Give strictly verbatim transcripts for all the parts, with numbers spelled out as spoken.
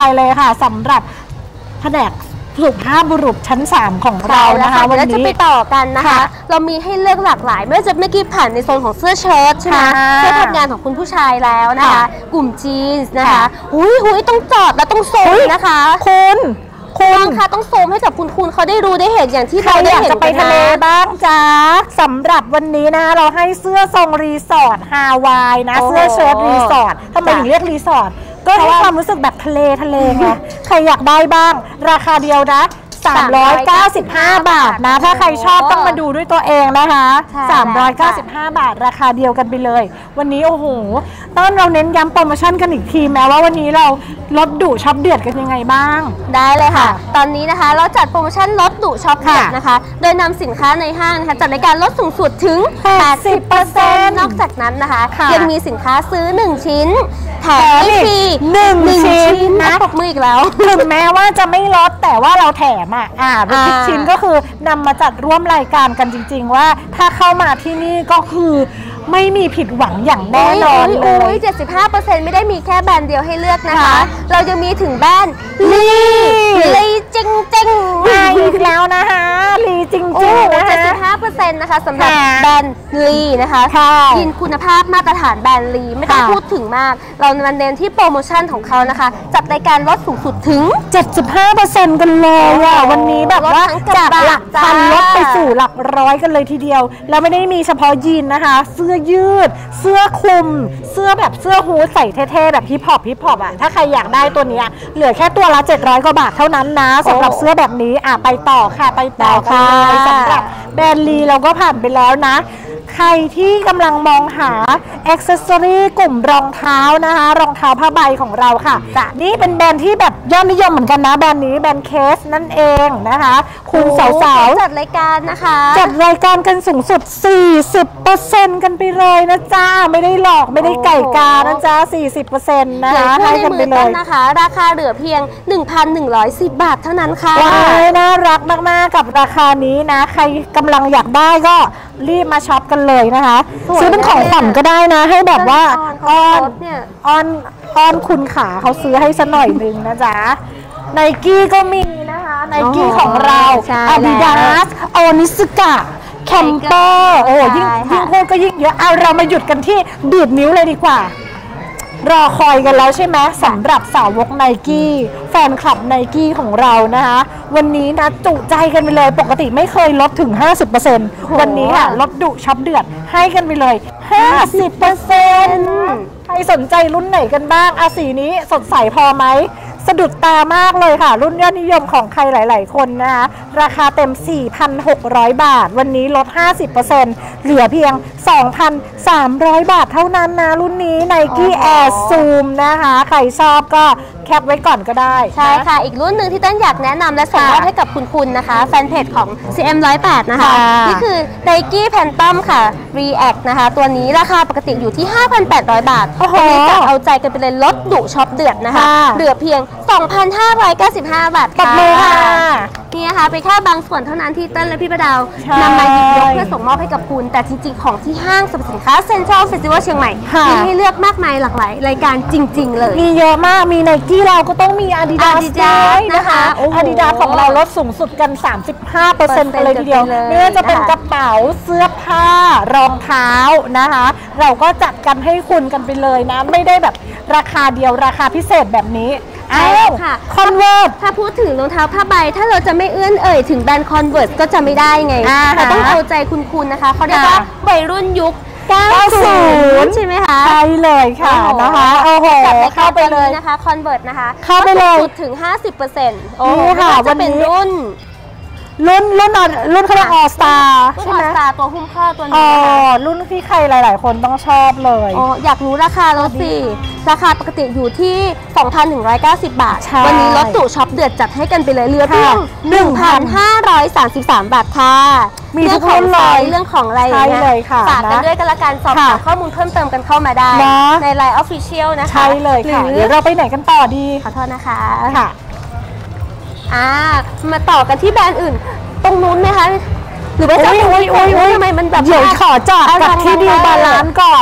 เลยค่ะสำหรับแผนกสุภาพบุรุษชั้นสามของเรานะคะวันนี้จะไปต่อกันนะคะเรามีให้เลือกหลากหลายไม่ว่าจะเมื่อกี้ผ่านในโซนของเสื้อเชิ้ตใช่ไหมเสื้อทำงานของคุณผู้ชายแล้วนะคะกลุ่มจีนส์นะคะหุยหุยต้องจอดและต้องโซนนะคะคุณคุณค่ะต้องโซมให้กับคุณคุณเขาได้รู้ได้เห็นอย่างที่เราได้เห็นจะไปทะเลบ้างจ้าสำหรับวันนี้นะเราให้เสื้อทรงรีสอร์ทฮาวายนะเสื้อเชิ้ตรีสอร์ททำไมถึงเรียกรีสอร์ทก็ให้ความรู้สึกแบบทะเลทะเลไงใครอยากได้บ้างราคาเดียวนะสามร้อยเก้าสิบห้าบาทนะถ้าใครชอบต้องมาดูด้วยตัวเองนะคะสามร้อยเก้าสิบห้าบาทราคาเดียวกันไปเลยวันนี้โอ้โหต้นเราเน้นย้ำโปรโมชั่นกันอีกทีแม้ว่าวันนี้เราลดดุช็อปเดือดกันยังไงบ้างได้เลยค่ะตอนนี้นะคะเราจัดโปรโมชั่นลดดุช็อปเดือดนะคะโดยนำสินค้าในห้างนะคะจัดรายการลดสูงสุดถึง แปดสิบเปอร์เซ็นต์ นอกจากนั้นนะคะยังมีสินค้าซื้อหนึ่งชิ้นแถมฟรีหนึ่งชิ้นนะปกมืออีกแล้วถึงแม้ว่าจะไม่ลดแต่ว่าเราแถมอ่ะอ่าทุกชิ้นก็คือนำมาจัดร่วมรายการกันจริงๆว่าถ้าเข้ามาที่นี่ก็คือไม่มีผิดหวังอย่างแน่นอนเลยเจ็ดสิบห้าเปอร์เซ็นต์ ไม่ได้มีแค่แบรนด์เดียวให้เลือกนะคะเราจะมีถึงแบรนด์ลีลีจริงจริงมาอีกแล้วนะคะลีจริงจริงนะคะเจ็ดสิบห้าเปอร์เซ็นต์ นะคะสำหรับแบรนด์ลีนะคะยินคุณภาพมาตรฐานแบรนด์ลีไม่ต้องพูดถึงมากเราเน้นที่โปรโมชั่นของเขานะคะจัดรายการลดสูงสุดถึงเจ็ดสิบห้าเปอร์เซ็นต์ กันเลยอ่ะวันนี้แบบว่าจากหลักพันลดไปสู่หลักร้อยกันเลยทีเดียวแล้วไม่ได้มีเฉพาะยีนนะคะเสื้อยืดเสื้อคลุมเสื้อแบบเสื้อฮูดใส่เท่ๆแบบฮิปฮอปฮิปฮอปอ่ะถ้าใครอยากได้ตัวนี้เหลือแค่ตัวละเจ็ดร้อยกว่าบาทเท่านั้นนะสำหรับเสื้อแบบนี้อ่ะไปต่อค่ะไปต่อค่ะสำหรับแบรนด์ลีเราก็ผ่านไปแล้วนะใครที่กำลังมองหาอ็อกเซสซอรี่กลุ่มรองเท้านะคะรองเท้าผ้าใบของเราค่ะนี่เป็นแบรนด์ที่แบบยอดนิยมเหมือนกันนะแบรนด์นี้แบรนด์เคสนั่นเองนะคะคุณสาวๆจัดรายการนะคะจัดรายการกันสูงสุด สี่สิบเปอร์เซ็นต์ กันไปเลยนะจ้าไม่ได้หลอกไม่ได้ไก่กานะจ้า สี่สิบเปอร์เซ็นต์ นะคะให้กันไปเลยนะคะราคาเหลือเพียง หนึ่งพันหนึ่งร้อยสิบ บาทเท่านั้นค่ะว้ายน่ารักมากๆกับราคานี้นะใครกำลังอยากได้ก็รีบมาช็อปกันเลยนะคะซื้อเป็นของขวัญก็ได้นะให้แบบว่าอ้อนอ้อนอ้อนคุณขาเขาซื้อให้สักหน่อยนึงนะจ๊ะไนกี้ก็มีนะคะไนกี้ของเราอาดิดาสโอนิสกะแคมเปอร์โอ้ยิ่งยิ่งพูดก็ยิ่งเยอะเอาเรามาหยุดกันที่ดีดนิ้วเลยดีกว่ารอคอยกันแล้วใช่ไหมสำหรับสาวกไนกี้แฟนคลับไนกี้ของเรานะคะวันนี้นะจุใจกันไปเลยปกติไม่เคยลดถึง ห้าสิบเปอร์เซ็นต์ วันนี้ค่ะลดดุช็อปเดือดให้กันไปเลย ห้าสิบเปอร์เซ็นต์ ใครสนใจรุ่นไหนกันบ้างอาสีนี้สดใสพอไหมสะดุดตามากเลยค่ะรุ่นยอดนิยมของใครหลายๆคนนะคะราคาเต็ม สี่พันหกร้อย บาทวันนี้ลด ห้าสิบเปอร์เซ็นต์ เหลือเพียง สองพันสามร้อย บาทเท่านั้นนะรุ่นนี้ Nike Air Zoom นะคะใครชอบก็แคปไว้ก่อนก็ได้ใช่ค่ะอีกรุ่นหนึ่งที่ต้นอยากแนะนำและส่งมอบให้กับคุณคุณนะคะแฟนเพจของ ซี เอ็ม หนึ่งศูนย์แปด นะคะนี่คือ Nike Phantom ค่ะ React นะคะตัวนี้ราคาปกติอยู่ที่ ห้าพันแปดร้อย บาทวันนี้จะเอาใจกันไปเลยลดดุช็อปเดือดนะคะเหลือเพียง สองพันห้าร้อยเก้าสิบห้า บาทค่ะนี่นะคะเป็นแค่บางส่วนเท่านั้นที่เต้นและพี่ประดาวนำมาหยิบยกเพื่อส่งมอบให้กับคุณแต่จริงๆของที่ห้างสรรพสินค้าเซ็นทรัลเฟสติวัลเชียงใหม่มีให้เลือกมากมายหลากหลายรายการจริงๆเลยมีเยอะมากมีไนกี้เราก็ต้องมีอาดิดาสด้วยนะคะอาดิดาของเราลดสูงสุดกัน สามสิบห้าเปอร์เซ็นต์ กันเลยทีเดียวไม่ว่าจะเป็นกระเป๋าเสื้อผ้ารองเท้านะคะเราก็จัดกันให้คุณกันไปเลยนะไม่ได้แบบราคาเดียวราคาพิเศษแบบนี้ใช่ค่ะคอนเวิร์ตถ้าพูดถึงรองเท้าผ้าใบถ้าเราจะไม่เอื้อนเอ่ยถึงแบรนด์คอนเวิร์ตก็จะไม่ได้ไงเราต้องเอาใจคุณคุณนะคะเขาเรียกว่าวัยรุ่นยุคเก้าสิบใช่ไหมคะใช่เลยค่ะนะคะโอ้โหเข้าไปเลยนะคะคอนเวิร์ตนะคะเข้าไปเลยถึง ห้าสิบเปอร์เซ็นต์ โอ้ค่ะจะเป็นรุ่นรุ่นรุ่นรุ่นเขาเรียกออสตาใช่ไหมออสตาตัวหุ้มข้อตัวนี้นะคะรุ่นที่ใครหลายๆคนต้องชอบเลยอ๋ออยากรู้ราคาลดสิราคาปกติอยู่ที่ สองพันหนึ่งร้อยเก้าสิบ บาทวันนี้ลดตู่ช็อปเดือดจัดให้กันไปเลยเหลือเพียง หนึ่งพันห้าร้อยสามสิบสาม บาทค่ะมีทุกรุ่นเลยเรื่องของอะไรเลยค่ะฝากกันด้วยกันละกันสอบถามข้อมูลเพิ่มเติมกันเข้ามาได้ใน ไลน์ Official นะคะใช่เลยค่ะเดี๋ยวเราไปไหนกันต่อดีขอโทษนะคะค่ะอ่ามาต่อกันที่แบรนด์อื่นตรงนู้นไหมคะหรือว่าจะโอ้ยโอ้ยโอ้ยทำไมมันแบบเดี๋ยวขอจอดกับที่ดิวบาลานซ์ก่อน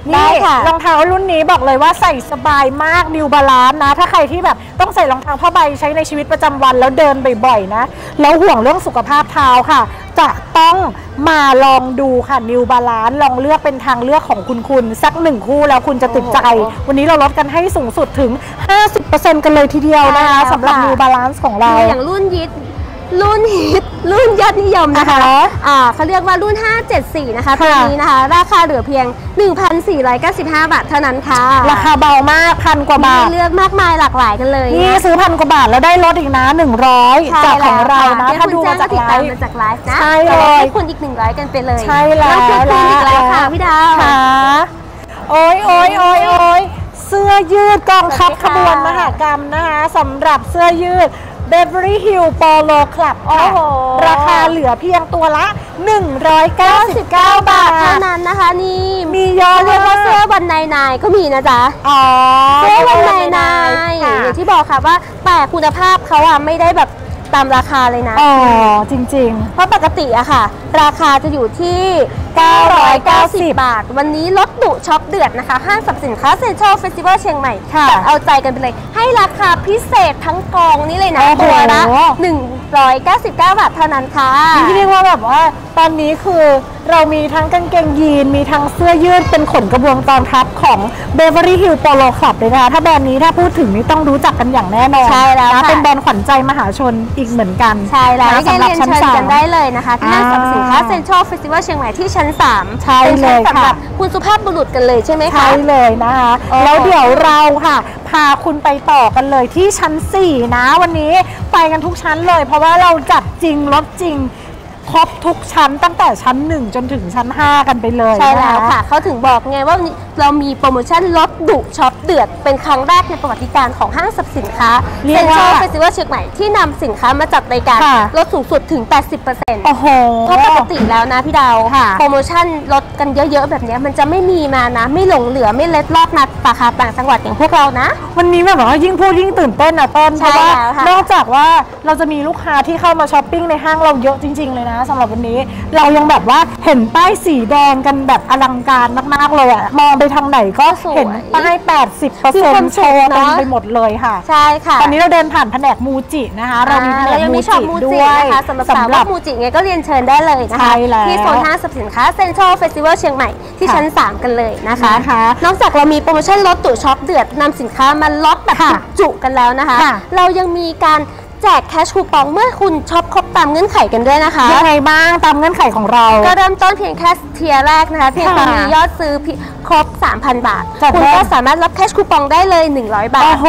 นี่รองเท้ารุ่นนี้บอกเลยว่าใส่สบายมาก New Balance นะถ้าใครที่แบบต้องใส่รองเท้าผ้าใบใช้ในชีวิตประจำวันแล้วเดินบ่อยๆนะแล้วห่วงเรื่องสุขภาพเท้าค่ะจะต้องมาลองดูค่ะ New Balance ลองเลือกเป็นทางเลือกของคุณคุณสักหนึ่งคู่แล้วคุณจะติดใจวันนี้เราลดกันให้สูงสุดถึง ห้าสิบเปอร์เซ็นต์ กันเลยทีเดียวนะคะสำหรับ New Balance ของเราอย่างรุ่นยิดรุ่นฮิตรุ่นยอดนิยมนะคะอ่าเขาเรียกว่ารุ่นห้าเจ็ดสี่นะคะตัวนี้นะคะราคาเหลือเพียง หนึ่งพันสี่ร้อยเก้าสิบห้า บาทเท่านั้นค่ะราคาเบามากพันกว่าบาทมีเลือกมากมายหลากหลายกันเลยนี่ซื้อพันกว่าบาทแล้วได้ลดอีกนะหนึ่งร้อยจากของเรานะถ้าดูมาจากไลฟ์มาจากไลฟ์นะใช่เลยให้คุณอีกหนึ่งร้อยกันไปเลยใช่แล้วแล้วอีกแล้วค่ะพี่ดาวค่ะโอ้ยโอ้ยโอ้ยโอ้ยเสื้อยืดกองทัพขบวนมหกรรมนะคะสำหรับเสื้อยืดBeverly Hills Polo Club ค่ะราคาเหลือเพียงตัวละหนึ่งร้อยเก้าสิบเก้า บาทเท่านั้นนะคะนี่มียอดเรียกว่าเสื้อวันในนายก็มีนะจ๊ะอ๋อเสื้อวันในนายอย่างที่บอกค่ะว่าแต่คุณภาพเขาอะไม่ได้แบบตามราคาเลยนะอ๋อจริงๆเพราะปกติอะค่ะราคาจะอยู่ที่เก้าร้อยเก้าสิบบาทวันนี้ลดดุช็อปเดือดนะคะห้างสรรพสินค้าเซ็นทรัลเฟสติวัลเชียงใหม่แต่เอาใจกันไปเลยให้ราคาพิเศษทั้งกองนี้เลยนะตัวละหนึ่งร้อยเก้าสิบเก้า บาทเท่านั้นค่ะที่เรียกว่าแบบว่าตอนนี้คือเรามีทั้งกางเกงยีนมีทั้งเสื้อยืดเป็นขนกระบวนกองทัพของ Beverly Hills Polo Club เลยนะคะถ้าแบรนด์นี้ถ้าพูดถึงนี่ต้องรู้จักกันอย่างแน่นอนใช่แล้วเป็นแบรนด์ขวัญใจมหาชนอีกเหมือนกันใช่แล้วสำหรับชั้นสามกันได้เลยนะคะที่ห้างสรรพสินค้าเซ็นทรัลเฟสติวัลเชียงใหม่ที่ชั้นสามใช่เลยค่ะสำหรับคุณสุภาพบุรุษกันเลยใช่ไหมคะใช่เลยนะคะแล้วเดี๋ยวเราค่ะพาคุณไปต่อกันเลยที่ชั้นสี่นะวันนี้ไปกันทุกชั้นเลยเพราะว่าเราจัดจริงลดจริงครบทุกชั้นตั้งแต่ชั้นหนึ่งจนถึงชั้นห้ากันไปเลยใช่แล้วค่ะเขาถึงบอกไงว่าเรามีโปรโมชั่นลดดุช็อปเดือดเป็นครั้งแรกในประวัติการของห้างสรรพสินค้าเซ็นทรัลเฟสติวัลเชียงใหม่ที่นำสินค้ามาจัดรายการลดสูงสุดถึง แปดสิบเปอร์เซ็นต์โอ้โหเพราะปกติแล้วนะพี่ดาวโปรโมชั่นลดกันเยอะๆแบบนี้มันจะไม่มีมานะไม่หลงเหลือไม่เล็ดลอดนัดสาขาต่างจังหวัดอย่างพวกเรานะวันนี้แบบว่ายิ่งพูดยิ่งตื่นเต้นนะต้นเพราะว่านอกจากว่าเราจะมีลูกค้าที่เข้ามาช้อปปิ้งในห้างเราเยอะจริงๆเลยนะสำหรับวันนี้เรายังแบบว่าเห็นป้ายสีแดงกันแบบอลังการมากๆเลยอะมองไปทางไหนก็เห็นป้าย แปดสิบเปอร์เซ็นต์ โชว์กันไปหมดเลยค่ะใช่ค่ะตอนนี้เราเดินผ่านแผนกมูจินะคะเรามีแผนกมูจิด้วยนะคะสำหรับสาวกมูจิไงก็เรียนเชิญได้เลยนะคะที่โซนห้างสรรพสินค้าเซ็นทรัลเฟสติวัลเชียงใหม่ที่ชั้นสามกันเลยนะคะนอกจากเรามีโปรโมชั่นลดตู่ช็อปเดือดนำสินค้ามาลดแบบจุกันแล้วนะคะเรายังมีการแจกแคชคูปองเมื่อคุณช็อปครบตามเงื่อนไขกันด้วยนะคะยังไงบ้างตามเงื่อนไขของเราก็เริ่มต้นเพียงแค่เทียร์แรกนะคะเพียงคุณมียอดซื้อครบ สามพัน บาทคุณก็สามารถรับแคชคูปองได้เลยหนึ่งร้อยบาทโอ้โห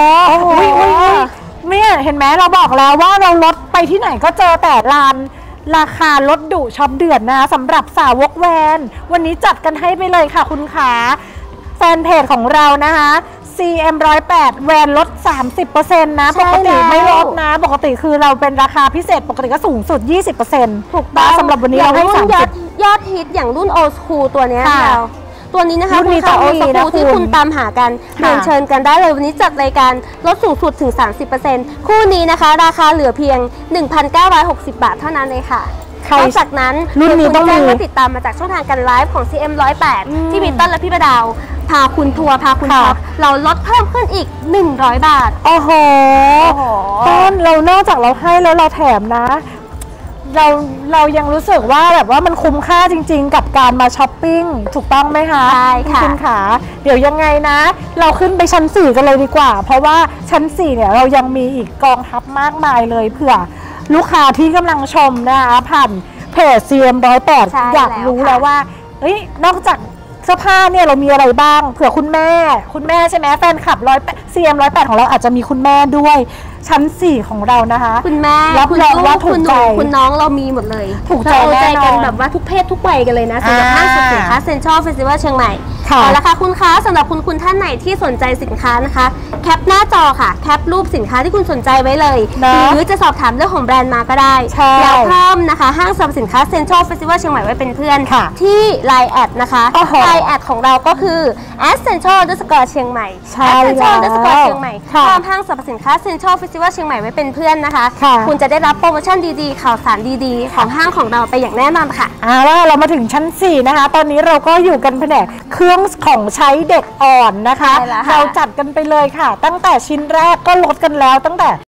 เนี่ยเห็นไหมเราบอกแล้วว่าเราลดไปที่ไหนก็เจอแต่ร้านราคาลดดุช็อปเดือดนะสำหรับสาวกแวนวันนี้จัดกันให้ไปเลยค่ะคุณขาแฟนเพจของเรานะคะ ซี เอ็ม หนึ่งศูนย์แปด แวนลด สามสิบเปอร์เซ็นต์ นะปกติไม่ลดนะปกติคือเราเป็นราคาพิเศษปกติก็สูงสุด ยี่สิบเปอร์เซ็นต์ถูกต้องสำหรับวันนี้เราให้สามสิบยอดฮิตอย่างรุ่นโอสคูลตัวนี้เราตัวนี้นะคะคุณค่ะโอสคูลที่คุณตามหากันเรียนเชิญกันได้เลยวันนี้จัดรายการลดสูงสุดถึง สามสิบเปอร์เซ็นต์ คู่นี้นะคะราคาเหลือเพียง หนึ่งพันเก้าร้อยหกสิบ บาทเท่านั้นเลยค่ะนอกจากนั้นรุ่นนี้ต้องมีติดตามมาจากช่องทางการไลฟ์ของ ซี เอ็ม หนึ่งศูนย์แปด ที่มีต้นและพี่ประดาวพาคุณทัวร์พาคุณช็อปเราลดเพิ่มขึ้นอีกหนึ่งร้อยบาทโอ้โหต้นเรานอกจากเราให้แล้วเราแถมนะเราเรายังรู้สึกว่าแบบว่ามันคุ้มค่าจริงๆกับการมาช้อปปิ้งถูกต้องไหมคะใช่ค่ะคุณขาเดี๋ยวยังไงนะเราขึ้นไปชั้นสี่กันเลยดีกว่าเพราะว่าชั้นสี่เนี่ยเรายังมีอีกกองทัพมากมายเลยเผื่อลูกค้าที่กำลังชมนะคะผ่านเพจ ซี เอ็ม หนึ่งศูนย์แปด อยากรู้แล้วว่าเอ้ยนอกจากเสื้อผ้าเนี่ยเรามีอะไรบ้างเผื่อคุณแม่คุณแม่ใช่ไหมแฟนคลับร้อย ซี เอ็ม หนึ่งศูนย์แปด ของเราอาจจะมีคุณแม่ด้วยชั้นสี่ของเรานะคะคุณแม่รับรองว่าถูกใจคุณน้องเรามีหมดเลยถูกใจแน่นอนกันแบบว่าทุกเพศทุกวัยกันเลยนะสำหรับห้างสรรพสินค้าเซ็นทรัลเฟสติวัลเชียงใหม่เอาละค่ะคุณคะสำหรับคุณคุณท่านไหนที่สนใจสินค้านะคะแคปหน้าจอค่ะแคปรูปสินค้าที่คุณสนใจไว้เลยหรือจะสอบถามเรื่องของแบรนด์มาก็ได้แล้วเพิ่มนะคะห้างสรรพสินค้าเซ็นทรัลเฟสติวัลเชียงใหม่ไว้เป็นเพื่อนที่ ไลน์ แอดนะคะไลน์ แอดของเราก็คือ แอท เซ็นทรัล อันเดอร์สกอร์ เชียงใหม่ แอท เซ็นทรัล อันเดอร์สกอร์ เชียงใหม่พร้อมห้างสรรพสินค้าเซ็นทรัลเฟสติวัลเชียงใหม่ไว้เป็นเพื่อนนะคะคุณจะได้รับโปรโมชั่นดีๆข่าวสารดีๆของห้างของเราไปอย่างแน่นอนค่ะอ่าว่าเรามาถึงชั้นสี่นะคะตอนนี้เราก็อยู่กันแผนกเครื่องรื่องของใช้เด็กอ่อนนะคะใช่แล้วค่ะเราจัดกันไปเลยค่ะ ตั้งแต่ชิ้นแรกก็ลดกันแล้วตั้งแต่